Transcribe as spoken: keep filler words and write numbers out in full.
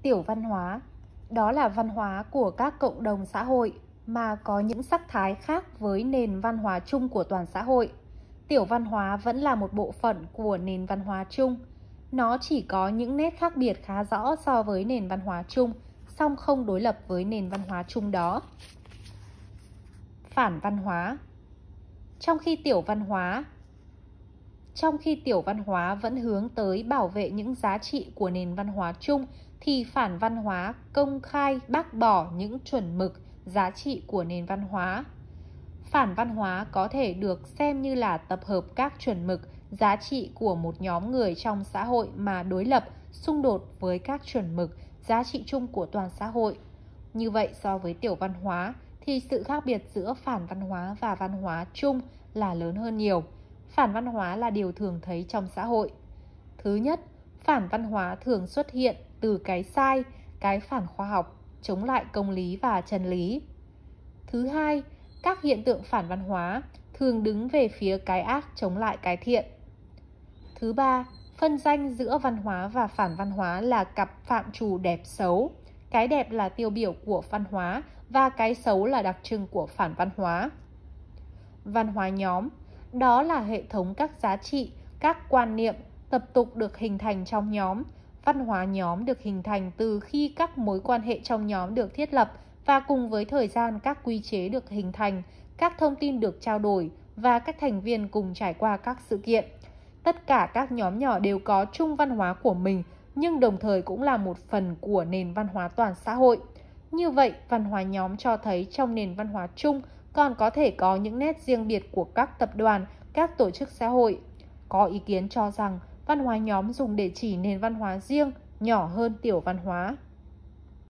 Tiểu văn hóa, đó là văn hóa của các cộng đồng xã hội mà có những sắc thái khác với nền văn hóa chung của toàn xã hội. Tiểu văn hóa vẫn là một bộ phận của nền văn hóa chung. Nó chỉ có những nét khác biệt khá rõ so với nền văn hóa chung, song không đối lập với nền văn hóa chung đó. Phản văn hóa. Trong khi tiểu văn hóa Trong khi tiểu văn hóa vẫn hướng tới bảo vệ những giá trị của nền văn hóa chung, thì phản văn hóa công khai bác bỏ những chuẩn mực, giá trị của nền văn hóa. Phản văn hóa có thể được xem như là tập hợp các chuẩn mực, giá trị của một nhóm người trong xã hội mà đối lập, xung đột với các chuẩn mực, giá trị chung của toàn xã hội. Như vậy, so với tiểu văn hóa, thì sự khác biệt giữa phản văn hóa và văn hóa chung là lớn hơn nhiều. Phản văn hóa là điều thường thấy trong xã hội. Thứ nhất, phản văn hóa thường xuất hiện từ cái sai, cái phản khoa học, chống lại công lý và chân lý. Thứ hai, các hiện tượng phản văn hóa thường đứng về phía cái ác chống lại cái thiện. Thứ ba, phân ranh giữa văn hóa và phản văn hóa là cặp phạm trù đẹp xấu. Cái đẹp là tiêu biểu của văn hóa và cái xấu là đặc trưng của phản văn hóa. Văn hóa nhóm, đó là hệ thống các giá trị, các quan niệm, tập tục được hình thành trong nhóm. Văn hóa nhóm được hình thành từ khi các mối quan hệ trong nhóm được thiết lập và cùng với thời gian các quy chế được hình thành, các thông tin được trao đổi và các thành viên cùng trải qua các sự kiện. Tất cả các nhóm nhỏ đều có chung văn hóa của mình, nhưng đồng thời cũng là một phần của nền văn hóa toàn xã hội. Như vậy, văn hóa nhóm cho thấy trong nền văn hóa chung còn có thể có những nét riêng biệt của các tập đoàn, các tổ chức xã hội. Có ý kiến cho rằng văn hóa nhóm dùng để chỉ nền văn hóa riêng, nhỏ hơn tiểu văn hóa.